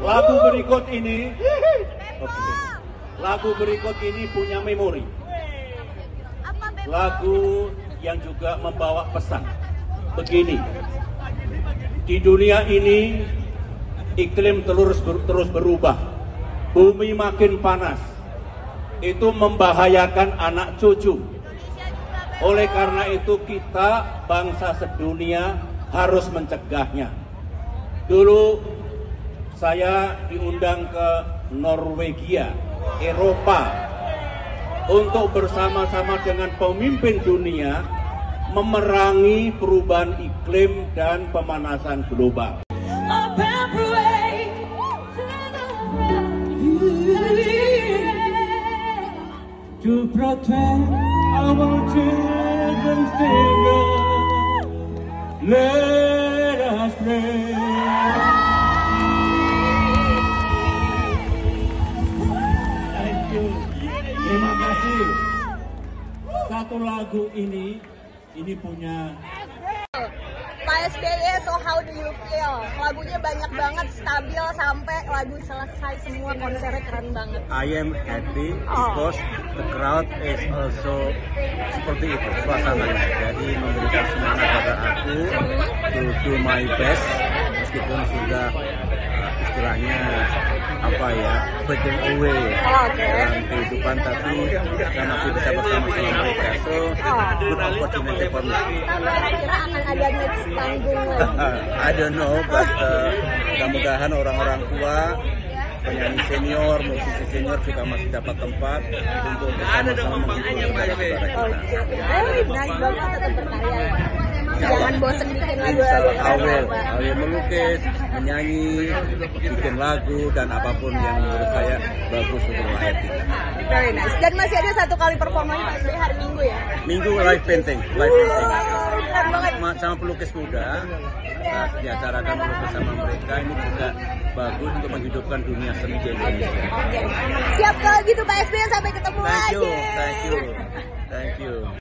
Lagu berikut ini, lagu berikut ini punya memori. Lagu yang juga membawa pesan. Begini, di dunia ini iklim terus berubah, bumi makin panas, itu membahayakan anak cucu. Oleh karena itu kita bangsa sedunia harus mencegahnya. Dulu saya diundang ke Norwegia, Eropa, untuk bersama-sama dengan pemimpin dunia memerangi perubahan iklim dan pemanasan global. To protect our children's children, let us pray. Thank you. Terima kasih. Satu lagu ini punya Pak SBY, so how do you feel? Lagunya banyak banget, stabil sampai lagu selesai semua, konsernya keren banget. I am happy because the crowd is also seperti itu suasananya. Jadi memberikan semangat pada aku to do my best meskipun sudah istilahnya apa ya, breaking away dalam kehidupan, tapi karena aku bisa bersama-sama mereka, so good opportunity for me. Kira akan ada next panggung lagi? I don't know, but mudah-mudahan orang-orang tua, penyanyi senior, musisi senior juga masih dapat tempat untuk bersama-sama menghibur saudara-saudara kita. Nice banget, tetap berkarya ya. Jangan bosen bikin lagu-lagu keren. Awil melukis, menyanyi, bikin lagu, dan apapun yang menurut saya bagus untuk rakyat kita. Very nice. Dan masih ada satu kali performa Pak SBY hari Minggu ya? Minggu live painting, live painting. Keren banget. Sama pelukis muda, saat diacarakan melukis sama mereka, ini juga bagus untuk menghidupkan dunia seni di Indonesia. Oke. Siap kalau gitu Pak SBY, sampai ketemu lagi. Thank you.